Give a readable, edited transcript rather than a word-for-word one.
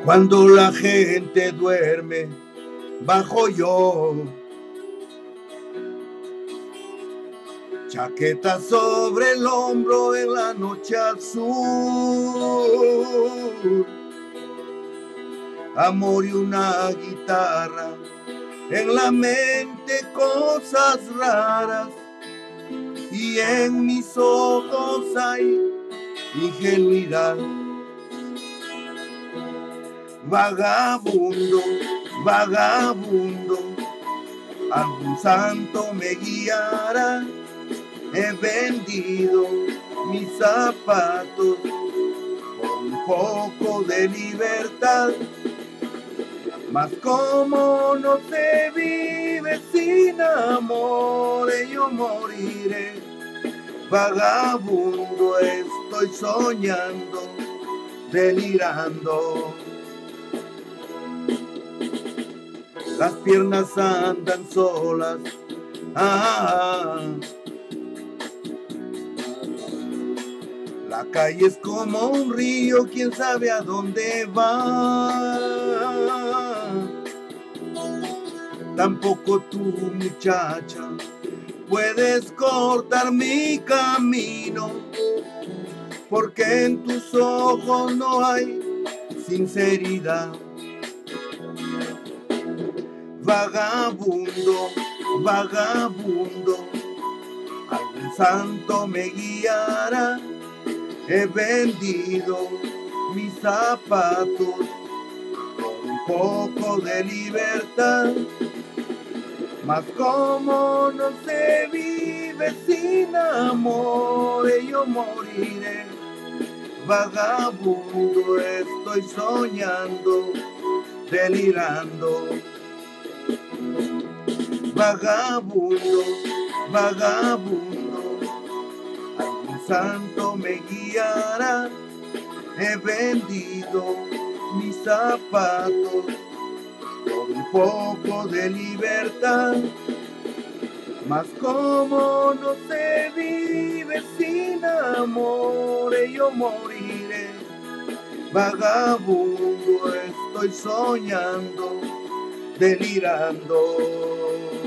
Cuando la gente duerme, bajo yo. Chaqueta sobre el hombro en la noche azul. Amor y una guitarra, en la mente cosas raras. Y en mis ojos hay ingenuidad. Vagabundo, vagabundo, algún santo me guiará. He vendido mis zapatos por un poco de libertad. Mas como no se vive sin amor, yo moriré. Vagabundo estoy soñando, delirando. Las piernas andan solas. La calle es como un río, quién sabe a dónde va. Tampoco tú, muchacha, puedes cortar mi camino, porque en tus ojos no hay sinceridad. Vagabundo, vagabundo, algún santo me guiará. He vendido mis zapatos por un poco de libertad. Mas como no se vive sin amor, yo moriré. Vagabundo estoy soñando, delirando. Vagabundo, vagabundo, algún santo me guiará. He vendido mis zapatos por un poco de libertad. Mas como no se vive sin amor, yo moriré. Vagabundo estoy soñando, delirando.